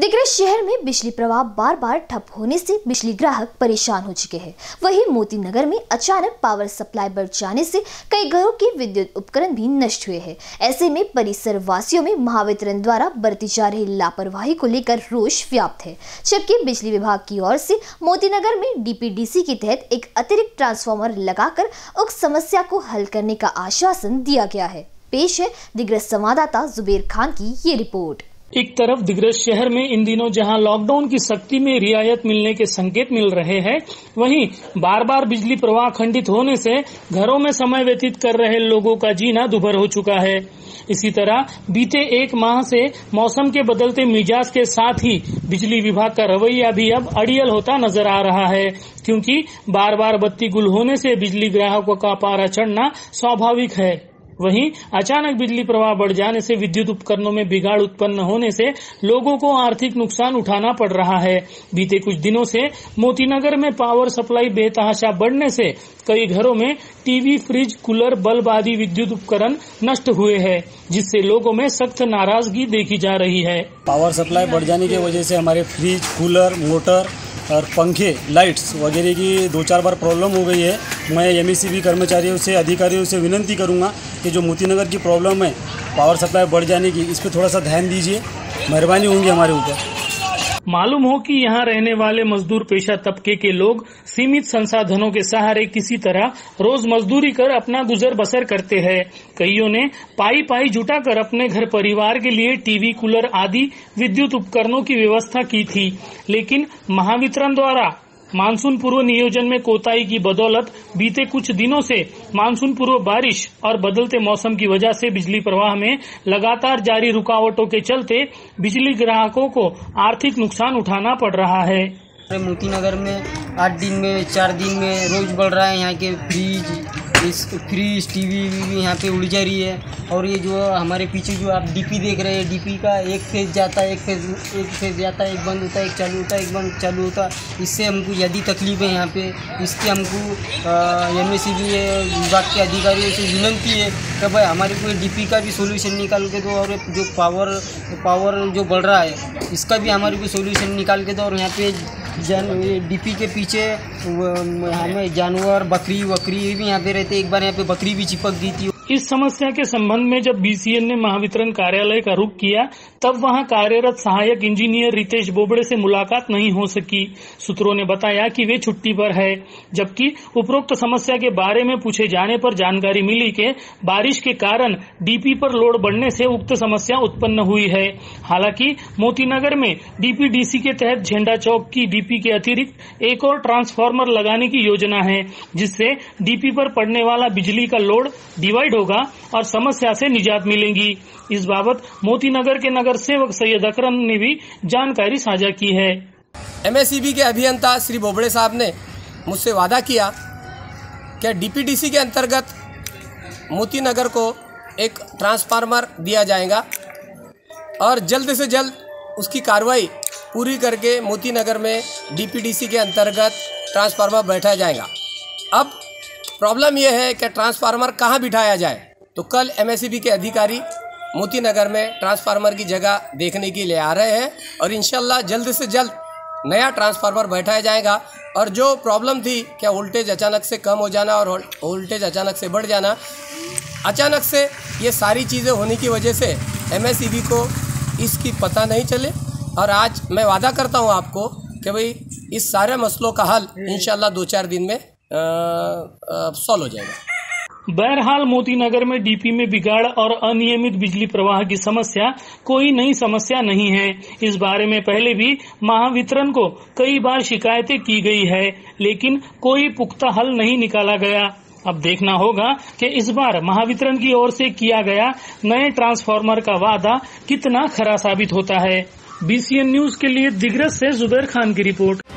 दिग्रस शहर में बिजली प्रवाह बार बार ठप होने से बिजली ग्राहक परेशान हो चुके हैं। वहीं मोती नगर में अचानक पावर सप्लाई बढ़ जाने से कई घरों के विद्युत उपकरण भी नष्ट हुए हैं। ऐसे में परिसर वासियों में महावितरण द्वारा बरती जा रही लापरवाही को लेकर रोष व्याप्त है। जबकि बिजली विभाग की ओर से मोती नगर में डीपीडीसी के तहत एक अतिरिक्त ट्रांसफार्मर लगाकर उक्त समस्या को हल करने का आश्वासन दिया गया है। पेश है दिग्रस संवाददाता जुबेर खान की ये रिपोर्ट। एक तरफ दिग्रस शहर में इन दिनों जहां लॉकडाउन की सख्ती में रियायत मिलने के संकेत मिल रहे हैं, वहीं बार बार बिजली प्रवाह खंडित होने से घरों में समय व्यतीत कर रहे लोगों का जीना दुभर हो चुका है। इसी तरह बीते एक माह से मौसम के बदलते मिजाज के साथ ही बिजली विभाग का रवैया भी अब अड़ियल होता नजर आ रहा है, क्योंकि बार बार बत्ती गुल होने से बिजली ग्राहकों का पारा चढ़ना स्वाभाविक है। वहीं अचानक बिजली प्रवाह बढ़ जाने से विद्युत उपकरणों में बिगाड़ उत्पन्न होने से लोगों को आर्थिक नुकसान उठाना पड़ रहा है। बीते कुछ दिनों से मोतीनगर में पावर सप्लाई बेतहाशा बढ़ने से कई घरों में टीवी, फ्रिज, कूलर, बल्ब आदि विद्युत उपकरण नष्ट हुए हैं, जिससे लोगों में सख्त नाराजगी देखी जा रही है। पावर सप्लाई बढ़ जाने की वजह से हमारे फ्रिज, कूलर, मोटर और पंखे, लाइट्स वगैरह की 2-4 बार प्रॉब्लम हो गई है। मैं एमएससीबी कर्मचारियों से, अधिकारियों से विनती करूंगा कि जो मोतीनगर की प्रॉब्लम है पावर सप्लाई बढ़ जाने की, इस पर थोड़ा सा ध्यान दीजिए, मेहरबानी होंगी हमारे ऊपर। मालूम हो कि यहाँ रहने वाले मजदूर पेशा तबके के लोग सीमित संसाधनों के सहारे किसी तरह रोज मजदूरी कर अपना गुजर बसर करते हैं। कईयों ने पाई जुटाकर अपने घर परिवार के लिए टीवी, कूलर आदि विद्युत उपकरणों की व्यवस्था की थी, लेकिन महावितरण द्वारा मानसून पूर्व नियोजन में कोताही की बदौलत बीते कुछ दिनों से मानसून पूर्व बारिश और बदलते मौसम की वजह से बिजली प्रवाह में लगातार जारी रुकावटों के चलते बिजली ग्राहकों को आर्थिक नुकसान उठाना पड़ रहा है। मोतीनगर में 8 दिन में 4 दिन में रोज बढ़ रहा है। यहाँ के फ्रिज, टीवी यहाँ पे उड़ जा रही है। और ये जो हमारे पीछे जो आप डीपी देख रहे हैं, डीपी का एक फेज जाता है, एक फेज जाता है, एक बंद होता है, एक चालू होता है, एक बंद चालू होता है। इससे हमको यदि तकलीफ है यहाँ पे, इसकी हमको एमएससीबी विभाग के अधिकारियों से विनती है कि भाई हमारे को डीपी का भी सोल्यूशन निकाल के दो, और जो पावर जो बढ़ रहा है इसका भी हमारे को सोल्यूशन निकाल के दो। और यहाँ पे डीपी के पीछे हमें जानवर, बकरी भी यहाँ पे रहते, एक बार यहाँ पे बकरी भी चिपक गई थी। इस समस्या के संबंध में जब बीसीएन ने महावितरण कार्यालय का रुख किया, तब वहां कार्यरत सहायक इंजीनियर रितेश बोबड़े से मुलाकात नहीं हो सकी। सूत्रों ने बताया कि वे छुट्टी पर है, जबकि उपरोक्त समस्या के बारे में पूछे जाने पर जानकारी मिली कि बारिश के कारण डीपी पर लोड बढ़ने से उक्त समस्या उत्पन्न हुई है। हालांकि मोतीनगर में डीपीडीसी के तहत झंडा चौक की डीपी के अतिरिक्त एक और ट्रांसफार्मर लगाने की योजना है, जिससे डीपी पर पड़ने वाला बिजली का लोड डिवाइड होगा और समस्या से निजात मिलेगी। इस बाबत मोतीनगर के नगर सेवक सैयद अकरम ने भी जानकारी साझा की है। एमएससीबी के अभियंता श्री बोबड़े साहब ने मुझसे वादा किया कि डीपीडीसी के अंतर्गत मोतीनगर को एक ट्रांसफार्मर दिया जाएगा और जल्द से जल्द उसकी कार्रवाई पूरी करके मोतीनगर में डीपीडीसी के अंतर्गत ट्रांसफार्मर बैठाया जाएगा। अब प्रॉब्लम यह है कि ट्रांसफार्मर कहाँ बिठाया जाए, तो कल एमएससीबी के अधिकारी मोतीनगर में ट्रांसफार्मर की जगह देखने के लिए आ रहे हैं और इंशाल्लाह जल्द से जल्द नया ट्रांसफार्मर बैठाया जाएगा। और जो प्रॉब्लम थी क्या वोल्टेज अचानक से कम हो जाना और वोल्टेज अचानक से बढ़ जाना, अचानक से ये सारी चीज़ें होने की वजह से एमएससीबी को इसकी पता नहीं चले। और आज मैं वादा करता हूँ आपको कि भाई इस सारे मसलों का हल इंशाल्लाह 2-4 दिन में सॉल्व हो जाएगा। बहरहाल मोतीनगर में डीपी में बिगाड़ और अनियमित बिजली प्रवाह की समस्या कोई नई समस्या नहीं है। इस बारे में पहले भी महावितरण को कई बार शिकायतें की गई है, लेकिन कोई पुख्ता हल नहीं निकाला गया। अब देखना होगा कि इस बार महावितरण की ओर से किया गया नए ट्रांसफार्मर का वादा कितना खरा साबित होता है। बीसीएन न्यूज के लिए दिग्रस से जुबेर खान की रिपोर्ट।